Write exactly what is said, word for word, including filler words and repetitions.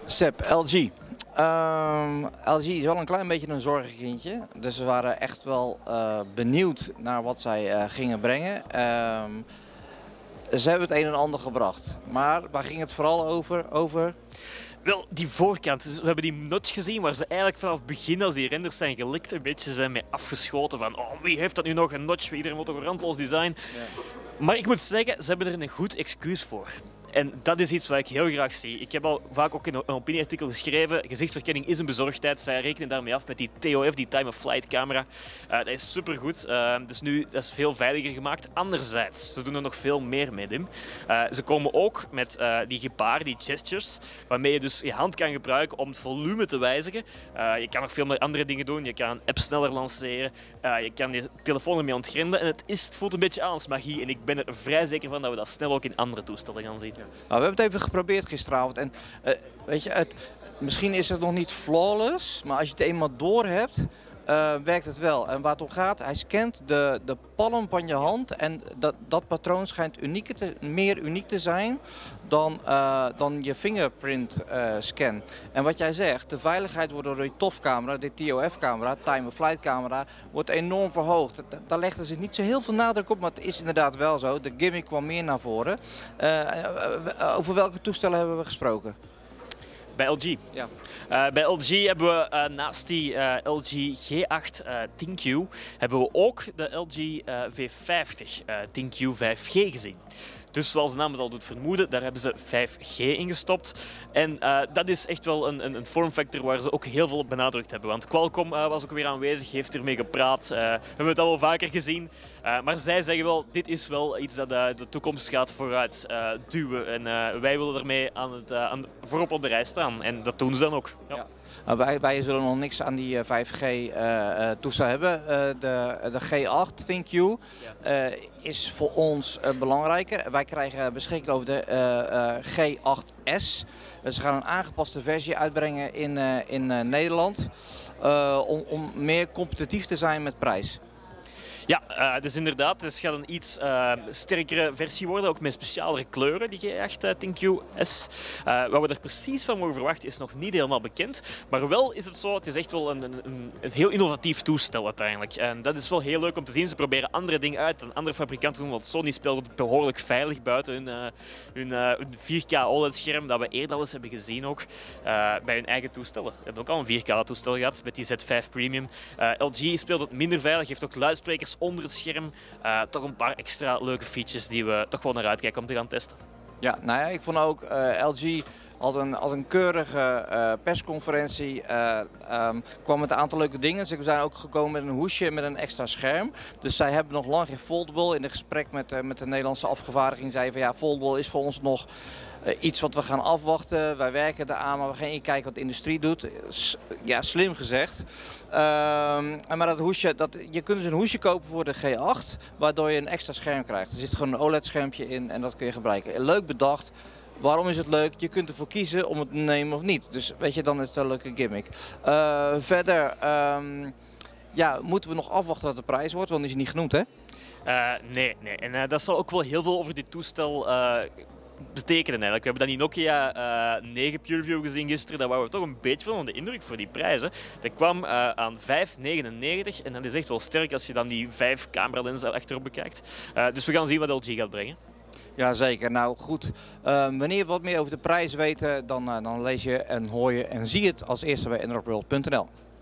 Seb, L G. Um, L G is wel een klein beetje een zorgenkindje. Dus we waren echt wel uh, benieuwd naar wat zij uh, gingen brengen. Um, ze hebben het een en ander gebracht. Maar waar ging het vooral over? over? Wel, die voorkant. Dus we hebben die notch gezien waar ze eigenlijk vanaf het begin, als die renders zijn gelikt, een beetje zijn mee afgeschoten. Van, oh, wie heeft dat nu nog, een notch? Iedereen wil toch een randloos design? Ja. Maar ik moet zeggen, ze hebben er een goed excuus voor. En dat is iets wat ik heel graag zie. Ik heb al vaak ook in een opinieartikel geschreven, gezichtsherkenning is een bezorgdheid. Zij rekenen daarmee af met die T O F, die Time of Flight camera. Uh, dat is supergoed. Uh, dus nu dat is veel veiliger gemaakt. Anderzijds, ze doen er nog veel meer mee, Dim. Uh, ze komen ook met uh, die gebaar, die gestures, waarmee je dus je hand kan gebruiken om het volume te wijzigen. Uh, je kan nog veel meer andere dingen doen. Je kan een app sneller lanceren. Uh, je kan je telefoon ermee ontgrendelen. En het, is, het voelt een beetje aan als magie. En ik ben er vrij zeker van dat we dat snel ook in andere toestellen gaan zien. Nou, we hebben het even geprobeerd gisteravond en uh, weet je, het, misschien is het nog niet flawless, maar als je het eenmaal door hebt, uh, werkt het wel. En waar het om gaat, hij scant de, de palm van je hand en dat, dat patroon schijnt uniek te, meer uniek te zijn dan, uh, dan je fingerprint uh, scan. En wat jij zegt, de veiligheid wordt door die T O F camera, de T O F camera, Time of Flight camera, wordt enorm verhoogd. Daar legden ze niet zo heel veel nadruk op, maar het is inderdaad wel zo. De gimmick kwam meer naar voren. Uh, over welke toestellen hebben we gesproken? Bij L G. Ja. Uh, bij L G hebben we uh, naast die uh, L G G acht uh, ThinQ hebben we ook de L G uh, V vijftig uh, ThinQ vijf G gezien. Dus zoals de naam het al doet vermoeden, daar hebben ze vijf G in gestopt. En uh, dat is echt wel een, een, een vormfactor waar ze ook heel veel op benadrukt hebben. Want Qualcomm uh, was ook weer aanwezig, heeft ermee gepraat. Uh, we hebben het al wel vaker gezien. Uh, maar zij zeggen wel, dit is wel iets dat uh, de toekomst gaat vooruit uh, duwen. En uh, wij willen ermee aan het, uh, aan, voorop op de rij staan. En dat doen ze dan ook. Ja. Ja. Uh, wij, wij zullen nog niks aan die uh, vijf G uh, uh, toestel hebben. Uh, de, de G acht ThinQ uh, is voor ons uh, belangrijker. Wij krijgen beschikking over de uh, uh, G acht S. Uh, ze gaan een aangepaste versie uitbrengen in, uh, in uh, Nederland uh, om, om meer competitief te zijn met prijs. Ja, uh, dus inderdaad, dus het gaat een iets uh, sterkere versie worden, ook met specialere kleuren, die G acht uh, ThinQ S. Uh, wat we er precies van mogen verwachten is nog niet helemaal bekend, maar wel is het zo, het is echt wel een, een, een heel innovatief toestel uiteindelijk. En dat is wel heel leuk om te zien. Ze proberen andere dingen uit dan andere fabrikanten doen, want Sony speelt behoorlijk veilig buiten hun, uh, hun, uh, hun vier K O L E D-scherm, dat we eerder al eens hebben gezien ook, uh, bij hun eigen toestellen. We hebben ook al een vier K toestel gehad met die Z vijf Premium. Uh, L G speelt het minder veilig, heeft ook luidsprekers onder het scherm. Uh, toch een paar extra leuke features die we toch wel naar uitkijken om te gaan testen. Ja, nou ja, ik vond ook uh, L G had een, had een keurige uh, persconferentie, uh, um, kwam met een aantal leuke dingen. Ze zijn ook gekomen met een hoesje met een extra scherm. Dus zij hebben nog lang geen foldable. In een gesprek met, uh, met de Nederlandse afgevaardiging zei van ja, foldable is voor ons nog uh, iets wat we gaan afwachten. Wij werken eraan, maar we gaan kijken wat de industrie doet. S ja, slim gezegd. Uh, maar dat hoesje, dat, je kunt dus een hoesje kopen voor de G acht, waardoor je een extra scherm krijgt. Er zit gewoon een O L E D-schermpje in en dat kun je gebruiken. Leuk bedacht. Waarom is het leuk? Je kunt ervoor kiezen om het te nemen of niet. Dus weet je, dan is het een leuke gimmick. Uh, verder um, ja, moeten we nog afwachten wat de prijs wordt, want die is niet genoemd, hè? Uh, nee, nee. En uh, dat zal ook wel heel veel over dit toestel uh, betekenen eigenlijk. We hebben dan die Nokia uh, negen PureView gezien gisteren. Daar waren we toch een beetje van de indruk voor die prijzen. Dat kwam uh, aan vijf negenennegentig en dat is echt wel sterk als je dan die vijf cameralenzen achterop bekijkt. Uh, dus we gaan zien wat L G gaat brengen. Jazeker, nou goed. Uh, wanneer je wat meer over de prijs weet, dan, uh, dan lees je en hoor je en zie het als eerste bij Android World punt n l.